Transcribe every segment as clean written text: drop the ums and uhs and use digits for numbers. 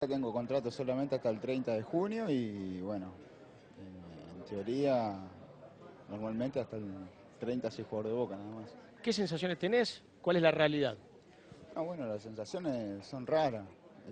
Tengo contrato solamente hasta el 30 de junio y bueno, en teoría normalmente hasta el 30 soy jugador de Boca nada más. ¿Qué sensaciones tenés? ¿Cuál es la realidad? No, bueno, las sensaciones son raras.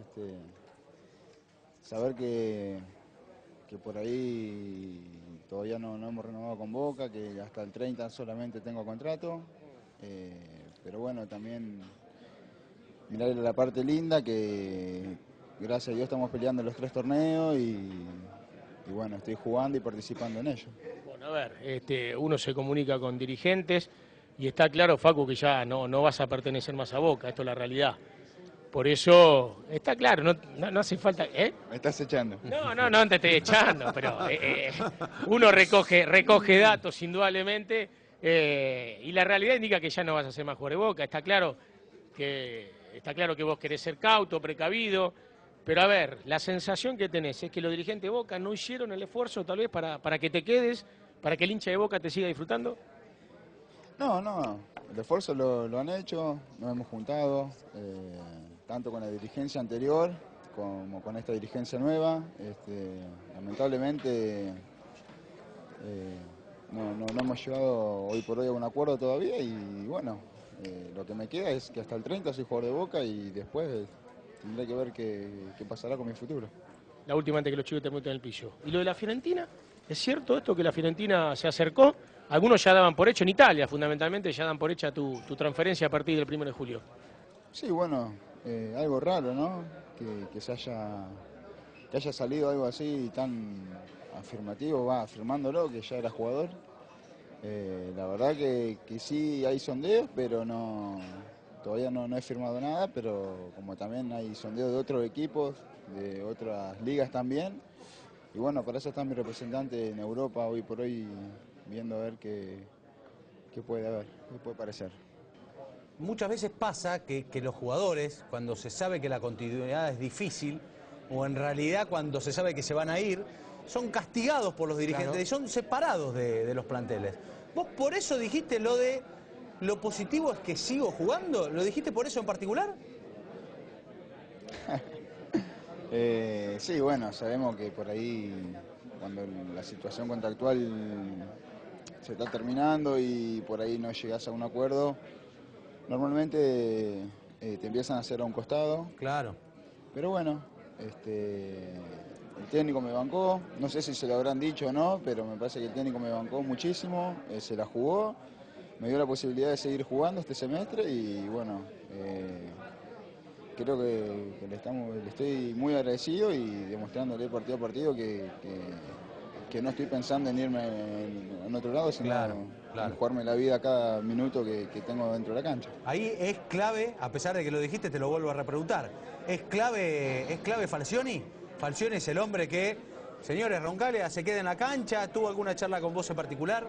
Saber que por ahí todavía no hemos renovado con Boca, que hasta el 30 solamente tengo contrato. Pero bueno, también mirar la parte linda que gracias a Dios estamos peleando los 3 torneos y bueno, estoy jugando y participando en ellos. Bueno, a ver, uno se comunica con dirigentes y está claro, Facu, que ya no vas a pertenecer más a Boca, esto es la realidad. Por eso, está claro, no hace falta... ¿eh? Me estás echando. No te estoy echando, pero uno recoge datos indudablemente y la realidad indica que ya no vas a ser más jugador de Boca. Está claro que vos querés ser cauto, precavido, pero a ver, la sensación que tenés es que los dirigentes de Boca no hicieron el esfuerzo tal vez para que te quedes, para que el hincha de Boca te siga disfrutando. No, el esfuerzo lo han hecho, nos hemos juntado, tanto con la dirigencia anterior como con esta dirigencia nueva. Lamentablemente no hemos llegado hoy por hoy a un acuerdo todavía y bueno, lo que me queda es que hasta el 30 soy jugador de Boca y después tendré que ver qué pasará con mi futuro. La última antes que los chicos te meten en el pillo. ¿Y lo de la Fiorentina? ¿Es cierto esto que la Fiorentina se acercó? Algunos ya daban por hecho, en Italia fundamentalmente, ya dan por hecha tu transferencia a partir del 1 de julio. Sí, bueno, algo raro, ¿no? Que haya salido algo así tan afirmativo, afirmándolo, que ya era jugador. La verdad que sí hay sondeos, pero todavía no he firmado nada, pero como también hay sondeos de otros equipos, de otras ligas también. Y bueno, para eso está mi representante en Europa hoy por hoy, viendo a ver qué puede haber, qué puede parecer. Muchas veces pasa que los jugadores, cuando se sabe que la continuidad es difícil, o en realidad cuando se sabe que se van a ir, son castigados por los dirigentes, Claro. y son separados de los planteles. ¿Vos por eso dijiste lo positivo es que sigo jugando? ¿Lo dijiste por eso en particular? Sí, bueno, sabemos que por ahí cuando la situación contractual se está terminando y por ahí no llegás a un acuerdo, normalmente te empiezan a hacer a un costado. Claro. Pero bueno, el técnico me bancó, no sé si se lo habrán dicho o no, pero me parece que el técnico me bancó muchísimo, se la jugó, me dio la posibilidad de seguir jugando este semestre y bueno, creo que le estoy muy agradecido y demostrándole partido a partido que no estoy pensando en irme en otro lado, sino Claro. en jugarme la vida cada minuto que tengo dentro de la cancha. Ahí es clave, a pesar de que lo dijiste, te lo vuelvo a repreguntar. ¿Es clave Falcioni? Falcioni es el hombre que, señores, Roncaglia se queda en la cancha, ¿tuvo alguna charla con vos en particular?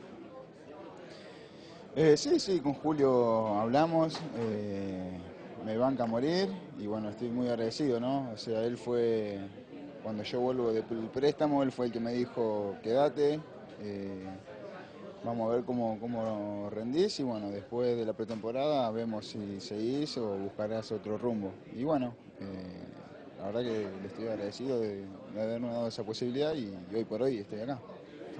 Sí, con Julio hablamos, me banca a morir y bueno, estoy muy agradecido, ¿no? O sea, él fue, cuando yo vuelvo del préstamo, él fue el que me dijo, quédate, vamos a ver cómo rendís y bueno, después de la pretemporada vemos si seguís o buscarás otro rumbo. Y bueno, la verdad que le estoy agradecido de haberme dado esa posibilidad y hoy por hoy estoy acá.